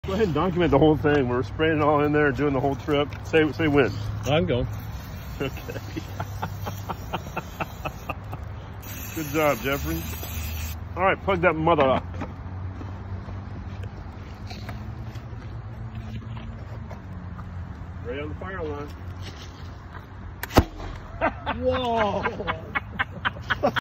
Go ahead and document the whole thing. We're spraying it all in there, doing the whole trip. Say when. I'm going. Okay. Good job, Jeffrey. All right, plug that mother up. Right on the fire line. Whoa.